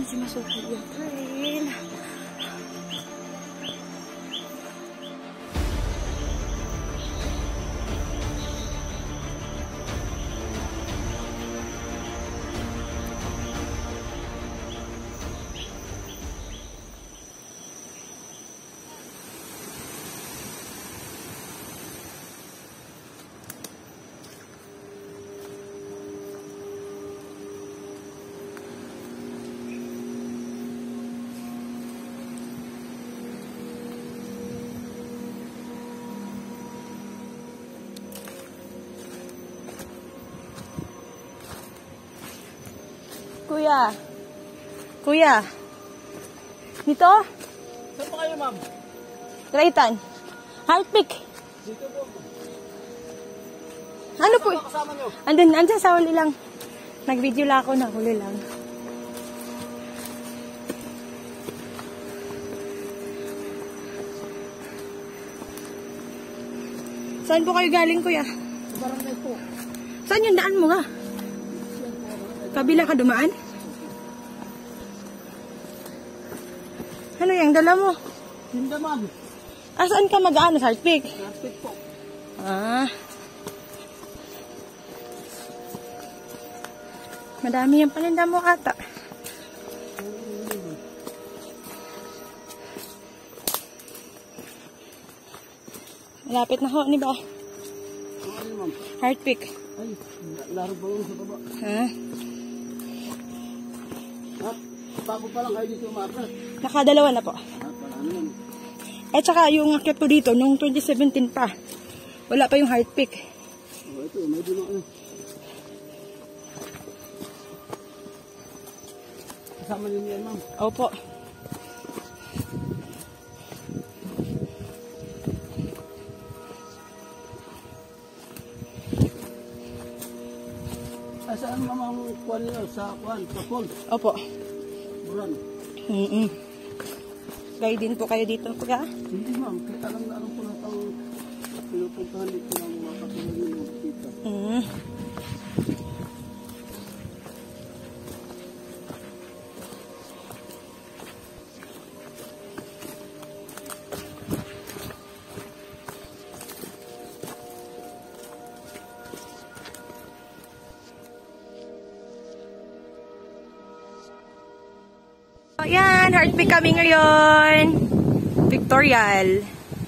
medyo masukal yung trail. Kuya. Kuya. Dito? Saan pa kayo, ma'am? Daraitan. Heartpick. Dito po. Ano po? Kasama nyo? Andyan sa huli lang. Nag-video lang ako na huli lang. Saan po kayo galing, kuya? Sa barangay po. Saan yung daan mo nga? Kabila ka dumaan? Ano yung dala mo? Hindi, ma'am. Saan ka mag-ano? Sa Heartpick? Plastic po. Madami yung paninda mo ata. Malapit na ho, ni ba? Ano, ma'am? Heartpick. Ay, laro ba yun sa baba? Bago pa lang kayo dito, Marcos. Nakadalawa na po. Ano, ma'am? At saka yung akyat po dito, nung 2017 pa. Wala pa yung Heartpick. Ito, may dulo. Kasama niyo yan, ma'am? Opo. Saan, ma'am, ang kuwan niyo? Sa kuwan? Sa pool? Opo. Buran? Gaya din po kayo dito, kuya? Hindi, ma'am. Kaya alam na alam ko na itong pinupuntahan dito ng mga katulad niyo dito. Ayan, Heartpick kami ngayon. Victorial.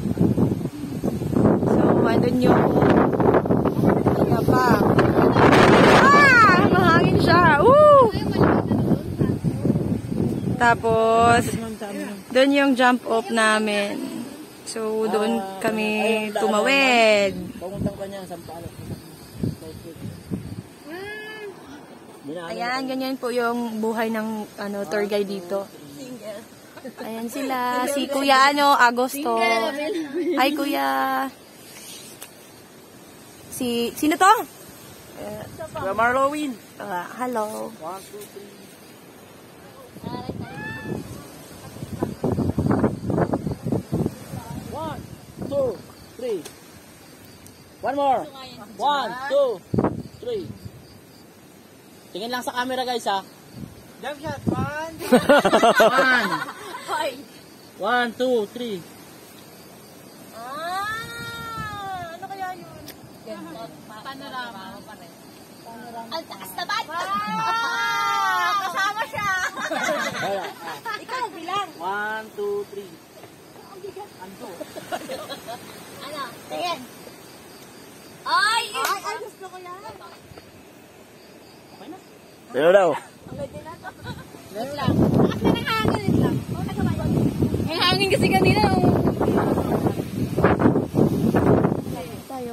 So, andun yung yapak. Mahangin siya. Woo! Tapos, doon yung jump off namin. So, doon kami tumawid. Pamuntang ka niya, Sampalo. Ayan, ganyan po yung buhay ng tour guide dito. Ayan sila. Si Kuya Agosto. Hi, Kuya. Sino to? Kuya Marlowin. Hello. 1, 2, 3. 1, 2, 3. One more. 1, 2, 3. Tingin lang sa camera, guys, ha? Jump shot. 1, 2, 3. Ano kaya yun? Panorama pa rin. Ang taas na ba? Kasama siya! Ikaw, bilang. 1, 2, 3. Ano? Ano? Tingin. Ay, gusto ko yan. Pero daw. Wait lang. Kasi nangangin lang. May hangin kasi kanina. Tayo.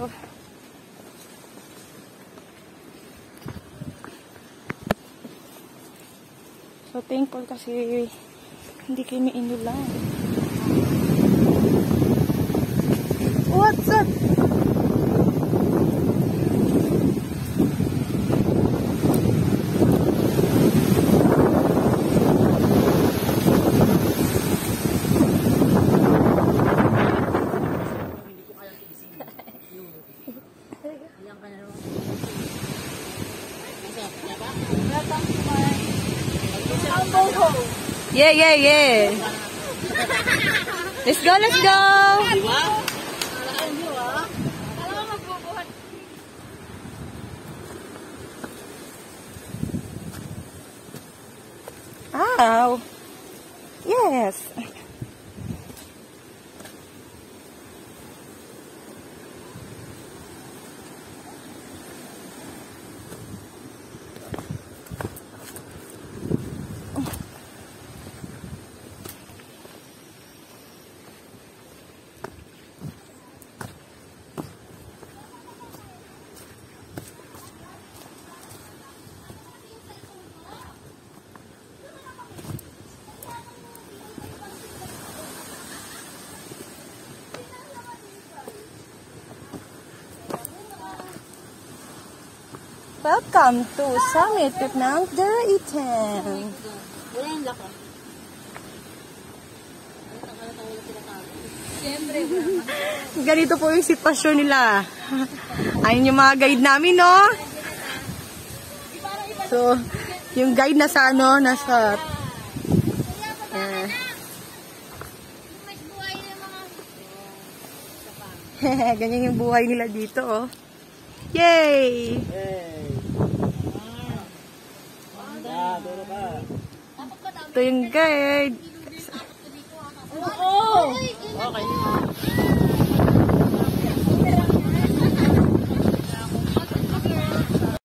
So thankful kasi hindi kami inulan. What's up? Yeah, yeah, yeah. Let's go, let's go. Diba? Ow. Yes. Welcome to Summit with Mount Daraitan. Wala yung lako. Ganito po yung sitwasyon nila. Ayun yung mga guide namin, no? So, yung guide nasa ano, nasa... Ganyan yung buhay nila dito, oh. Yay! Hey. Duro ka. Ito yung guide. Okay.